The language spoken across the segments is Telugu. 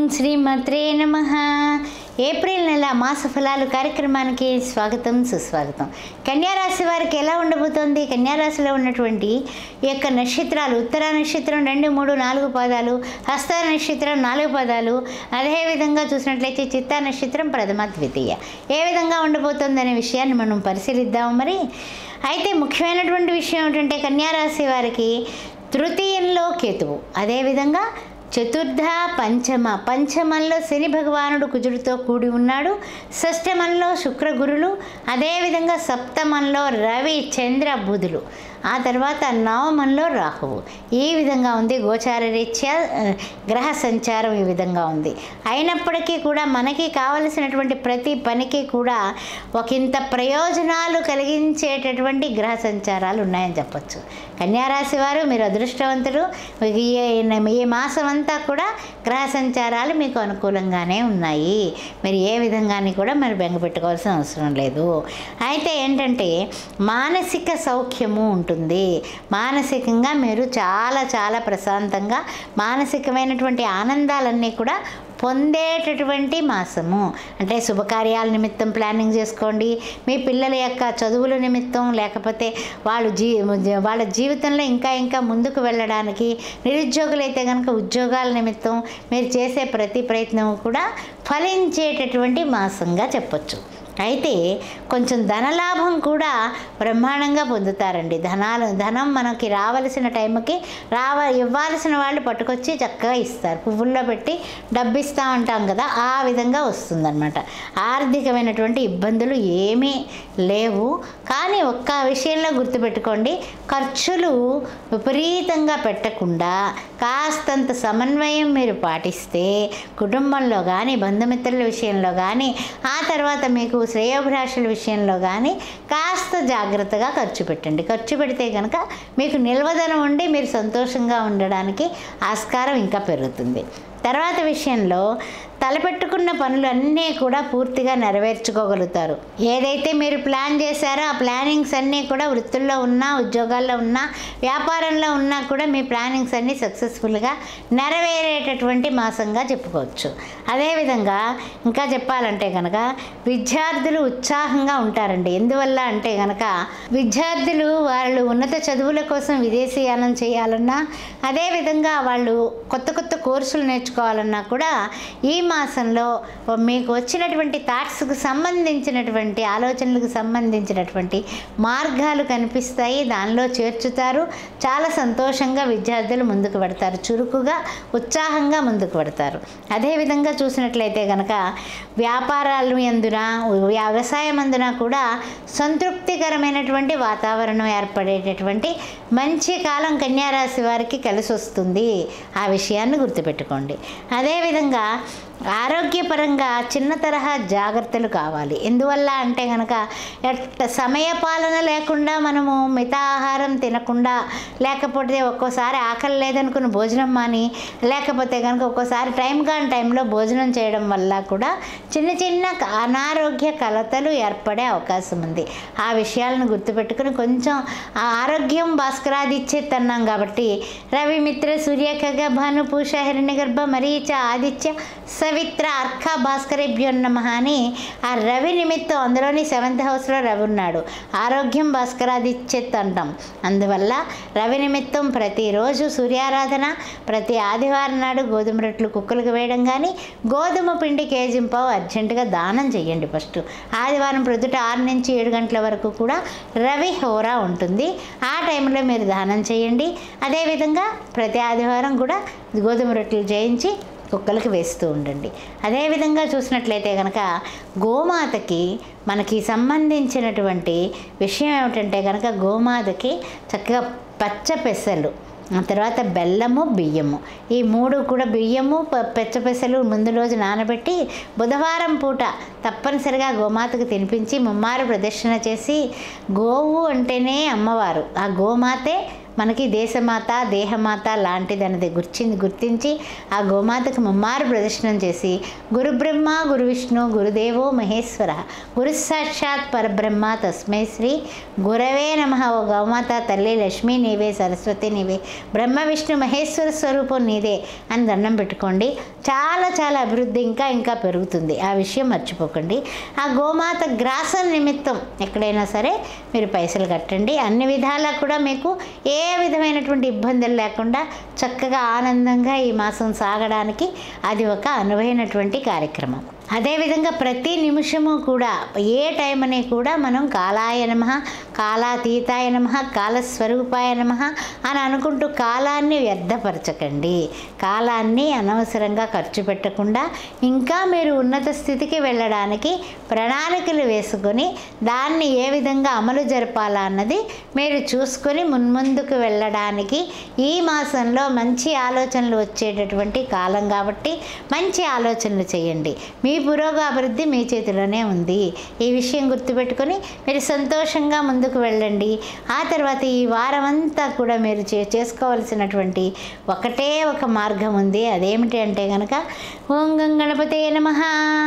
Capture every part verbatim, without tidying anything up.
శ్రీమాత్రే నమః. ఏప్రిల్ నెల మాస ఫలాలు కార్యక్రమానికి స్వాగతం సుస్వాగతం. కన్యారాశి వారికి ఎలా ఉండబోతోంది? కన్యారాశిలో ఉన్నటువంటి ఈ యొక్క నక్షత్రాలు ఉత్తర నక్షత్రం రెండు మూడు నాలుగు పాదాలు, హస్త నక్షత్రం నాలుగు పాదాలు, అదేవిధంగా చూసినట్లయితే చిత్తా నక్షత్రం ప్రథమ ద్వితీయ ఏ విధంగా ఉండబోతోంది అనే విషయాన్ని మనం పరిశీలిద్దాము. మరి అయితే ముఖ్యమైనటువంటి విషయం ఏంటంటే కన్యారాశి వారికి తృతీయంలో కేతువు, అదేవిధంగా చతుర్థ పంచమ పంచమంలో శని భగవానుడు కుజుడితో కూడి ఉన్నాడు. షష్టమంలో శుక్ర గురులు, అదేవిధంగా సప్తమంలో రవి చంద్ర బుధులు, ఆ తర్వాత నవమంలో రాహువు. ఈ విధంగా ఉంది గోచార రీత్యా గ్రహ సంచారం ఈ విధంగా ఉంది. అయినప్పటికీ కూడా మనకి కావలసినటువంటి ప్రతి పనికి కూడా ఒకంత ప్రయోజనాలు కలిగించేటటువంటి గ్రహ సంచారాలు ఉన్నాయని చెప్పచ్చు. కన్యారాశి వారు మీరు అదృష్టవంతులు. ఈ మాసం అంతా కూడా గ్రహ సంచారాలు మీకు అనుకూలంగానే ఉన్నాయి. మీరు ఏ విధంగాని కూడా మరి బెంగ పెట్టుకోవాల్సిన అవసరం లేదు. అయితే ఏంటంటే మానసిక సౌఖ్యము ఉంటుంది. మానసికంగా మీరు చాలా చాలా ప్రశాంతంగా మానసికమైనటువంటి ఆనందాలన్నీ కూడా పొందేటటువంటి మాసము. అంటే శుభకార్యాల నిమిత్తం ప్లానింగ్ చేసుకోండి, మీ పిల్లల యొక్క చదువుల నిమిత్తం, లేకపోతే వాళ్ళు జీ వాళ్ళ జీవితంలో ఇంకా ఇంకా ముందుకు వెళ్ళడానికి, నిరుద్యోగులైతే కనుక ఉద్యోగాల నిమిత్తం మీరు చేసే ప్రతి ప్రయత్నం కూడా ఫలించేటటువంటి మాసంగా చెప్పచ్చు. అయితే కొంచెం ధనలాభం కూడా బ్రహ్మాండంగా పొందుతారండి. ధనాలు ధనం మనకి రావలసిన టైంకి రావ ఇవ్వాల్సిన వాళ్ళు పట్టుకొచ్చి చక్కగా ఇస్తారు. పువ్వుల్లో పెట్టి డబ్బు ఇస్తూ ఉంటాం కదా, ఆ విధంగా వస్తుందన్నమాట. ఆర్థికమైనటువంటి ఇబ్బందులు ఏమీ లేవు. కానీ ఒక్క విషయంలో గుర్తుపెట్టుకోండి, ఖర్చులు విపరీతంగా పెట్టకుండా కాస్తంత సమన్వయం మీరు పాటిస్తే కుటుంబంలో కానీ, బంధుమిత్రుల విషయంలో కానీ, ఆ తర్వాత మీకు శ్రేయోభిలాషుల విషయంలో కానీ కాస్త జాగ్రత్తగా ఖర్చు పెట్టండి. ఖర్చు పెడితే కనుక మీకు నిల్వధనం ఉండి మీరు సంతోషంగా ఉండడానికి ఆస్కారం ఇంకా పెరుగుతుంది. తర్వాత విషయంలో తలపెట్టుకున్న పనులు అన్నీ కూడా పూర్తిగా నెరవేర్చుకోగలుగుతారు. ఏదైతే మీరు ప్లాన్ చేశారో ఆ ప్లానింగ్స్ అన్నీ కూడా వృత్తుల్లో ఉన్నా, ఉద్యోగాల్లో ఉన్నా, వ్యాపారంలో ఉన్నా కూడా మీ ప్లానింగ్స్ అన్నీ సక్సెస్ఫుల్గా నెరవేరేటటువంటి మాసంగా చెప్పుకోవచ్చు. అదేవిధంగా ఇంకా చెప్పాలంటే కనుక విద్యార్థులు ఉత్సాహంగా ఉంటారండి. ఎందువల్ల అంటే కనుక విద్యార్థులు వాళ్ళు ఉన్నత చదువుల కోసం విదేశీయానం చేయాలన్నా, అదేవిధంగా వాళ్ళు కొత్త కొత్త కోర్సులు నేర్చుకోవాలన్నా కూడా ఈ మాసంలో మీకు వచ్చినటువంటి థాట్స్కు సంబంధించినటువంటి ఆలోచనలకు సంబంధించినటువంటి మార్గాలు కనిపిస్తాయి, దానిలో చేర్చుతారు. చాలా సంతోషంగా విద్యార్థులు ముందుకు పెడతారు, చురుకుగా ఉత్సాహంగా ముందుకు పెడతారు. అదేవిధంగా చూసినట్లయితే కనుక వ్యాపారాలు అందున వ్యవసాయం అందున కూడా సంతృప్తికరమైనటువంటి వాతావరణం ఏర్పడేటటువంటి మంచి కాలం కన్యారాశి వారికి కలిసి వస్తుంది. ఆ విషయాన్ని గుర్తుపెట్టుకోండి. అదేవిధంగా ఆరోగ్యపరంగా చిన్న తరహా జాగ్రత్తలు కావాలి. ఎందువల్ల అంటే కనుక సమయపాలన లేకుండా మనము మితాహారం తినకుండా, లేకపోతే ఒక్కోసారి ఆకలి లేదనుకుని భోజనం మాని, లేకపోతే కనుక ఒక్కోసారి టైం కాని టైంలో భోజనం చేయడం వల్ల కూడా చిన్న చిన్న అనారోగ్య కలతలు ఏర్పడే అవకాశం ఉంది. ఆ విషయాలను గుర్తుపెట్టుకుని కొంచెం ఆ ఆరోగ్యం భాస్కరాదిత్యత్ అన్నాం కాబట్టి రవి మిత్ర సూర్యఖగ భాను పూష హిరణ్యగర్భ మరీచ ఆదిత్య సవిత్ర అర్క భాస్కరేభ్యో నమః అని ఆ రవి నిమిత్తం, అందులోని సెవెంత్ హౌస్లో రవి ఉన్నాడు, ఆరోగ్యం భాస్కరాదిత్యత్ అంటాం. అందువల్ల రవి నిమిత్తం ప్రతిరోజు సూర్యారాధన, ప్రతి ఆదివారం నాడు గోధుమ రొట్టెలు కుక్కలకు వేయడం కానీ, గోధుమ పిండి కేజింపావు అర్జెంటుగా దానం చేయండి. ఫస్ట్ ఆదివారం ప్రొద్దుట ఆరు నుంచి ఏడు గంటల వరకు కూడా రవి హోరా ఉంటుంది, ఆ టైంలో మీరు దానం చేయండి. అదేవిధంగా ప్రతి ఆదివారం కూడా గోధుమ రొట్టెలు చేయించి కుక్కలకు వేస్తూ ఉండండి. అదేవిధంగా చూసినట్లయితే కనుక గోమాతకి మనకి సంబంధించినటువంటి విషయం ఏమిటంటే కనుక గోమాతకి చక్కగా పచ్చ పెసలు, ఆ తర్వాత బెల్లము, బియ్యము, ఈ మూడు కూడా బియ్యము పెచ్చపెసలు ముందు రోజు నానబెట్టి బుధవారం పూట తప్పనిసరిగా గోమాతకు తినిపించి ముమ్మారు ప్రదర్శన చేసి, గోవు అంటేనే అమ్మవారు, ఆ గోమాతే మనకి దేశమాత దేహమాత లాంటిదన్నది గుర్తించి గుర్తించి ఆ గోమాతకు ముమ్మారు ప్రదర్శనం చేసి గురు బ్రహ్మ గురు విష్ణు గురుదేవో మహేశ్వర గురు సాక్షాత్ పరబ్రహ్మ తస్మై శ్రీ గురవే నమః. ఓ గోమాత తల్లి లక్ష్మీ నీవే, సరస్వతి నీవే, బ్రహ్మ విష్ణు మహేశ్వర స్వరూపం నీదే అని దండం పెట్టుకోండి. చాలా చాలా అభివృద్ధి ఇంకా ఇంకా పెరుగుతుంది. ఆ విషయం మర్చిపోకండి. ఆ గోమాత గ్రాసం నిమిత్తం ఎక్కడైనా సరే మీరు పైసలు కట్టండి. అన్ని విధాలా కూడా మీకు ఏ విధమైనటువంటి ఇబ్బందులు లేకుండా చక్కగా ఆనందంగా ఈ మాసం సాగడానికి అది ఒక అనువైనటువంటి కార్యక్రమం. అదేవిధంగా ప్రతి నిమిషము కూడా ఏ టైం అని కూడా మనం కాలాయ నమః, కాలాతీతాయ నమః, కాలస్వరూపాయ నమః అని అనుకుంటూ కాలాన్ని వ్యర్థపరచకండి. కాలాన్ని అనవసరంగా ఖర్చు పెట్టకుండా ఇంకా మీరు ఉన్నత స్థితికి వెళ్ళడానికి ప్రణాళికలు వేసుకొని దాన్ని ఏ విధంగా అమలు జరపాలా అన్నది మీరు చూసుకొని మున్ముందుకు వెళ్ళడానికి ఈ మాసంలో మంచి ఆలోచనలు వచ్చేటటువంటి కాలం కాబట్టి మంచి ఆలోచనలు చేయండి. మీ పురోగతి మీ చేతిలోనే ఉంది. ఈ విషయం గుర్తుపెట్టుకొని మీరు సంతోషంగా ముందుకు వెళ్ళండి. ఆ తర్వాత ఈ వారం అంతా కూడా మీరు చే చేసుకోవాల్సినటువంటి ఒకటే ఒక మార్గం ఉంది. అదేమిటి అంటే కనుక ఓం గం గణపతయే నమః,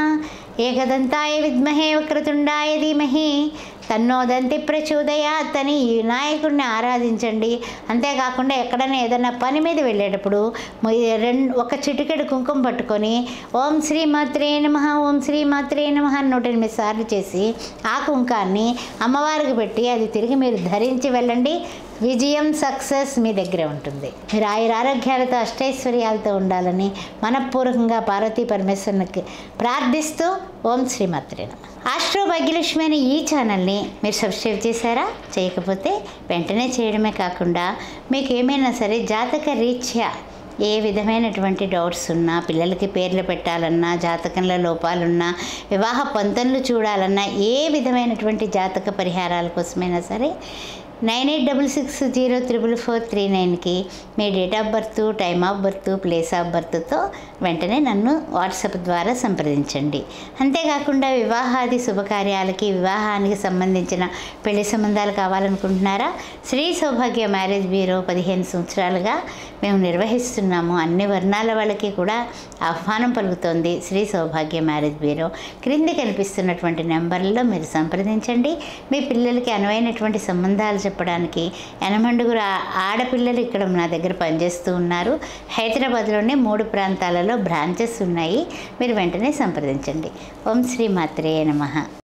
ఏకదంతాయ విద్మహే వక్రతుండాయ ధీమహి తన్నోదంతి ప్రచోదయాత్ అని ఈ వినాయకుడిని ఆరాధించండి. అంతేకాకుండా ఎక్కడైనా ఏదైనా పని మీద వెళ్ళేటప్పుడు రెండు ఒక చిటికెడు కుంకుమ పట్టుకొని ఓం శ్రీ మాత్రే నమః, ఓం శ్రీ మాత్రే నమః నూట ఎనిమిది సార్లు చేసి ఆ కుంకాన్ని అమ్మవారికి పెట్టి అది తిరిగి మీరు ధరించి వెళ్ళండి. విజయం సక్సెస్ మీ దగ్గరే ఉంటుంది. మీరు ఆయుర ఆరోగ్యాలతో అష్టైశ్వర్యాలతో ఉండాలని మనపూర్వకంగా పార్వతీ పరమేశ్వరునికి ప్రార్థిస్తూ ఓం శ్రీమాత్రే నమః. ఆస్ట్రో భాగ్యలక్ష్మి అనే ఈ ఛానల్ని మీరు సబ్స్క్రైబ్ చేశారా? చేయకపోతే వెంటనే చేయడమే కాకుండా మీకు ఏమైనా సరే జాతక రీత్యా ఏ విధమైనటువంటి డౌట్స్ ఉన్నా, పిల్లలకి పేర్లు పెట్టాలన్నా, జాతకంలో లోపాలున్నా, వివాహ పొంతనలు చూడాలన్నా, ఏ విధమైనటువంటి జాతక పరిహారాల కోసమైనా సరే nine eight double six zero triple four three నైన్కి మీ date of birth, time of birth, place of బర్త్తో వెంటనే నన్ను వాట్సాప్ ద్వారా సంప్రదించండి. అంతేకాకుండా వివాహాది శుభకార్యాలకి, వివాహానికి సంబంధించిన పెళ్లి సంబంధాలు కావాలనుకుంటున్నారా? శ్రీ సౌభాగ్య మ్యారేజ్ బ్యూరో పదిహేను సంవత్సరాలుగా మేము నిర్వహిస్తున్నాము. అన్ని వర్ణాల వాళ్ళకి కూడా ఆహ్వానం పలుకుతోంది శ్రీ సౌభాగ్య మ్యారేజ్ బ్యూరో. క్రింది కనిపిస్తున్నటువంటి నెంబర్లలో మీరు సంప్రదించండి. మీ పిల్లలకి అనువైనటువంటి సంబంధాలు చెప్పడానికి ఎనమండుగురు ఆడపిల్లలు ఇక్కడ నా దగ్గర పనిచేస్తూ ఉన్నారు. హైదరాబాద్లోనే మూడు ప్రాంతాలలో బ్రాంచెస్ ఉన్నాయి. మీరు వెంటనే సంప్రదించండి. ఓం శ్రీ మాత్రే నమః.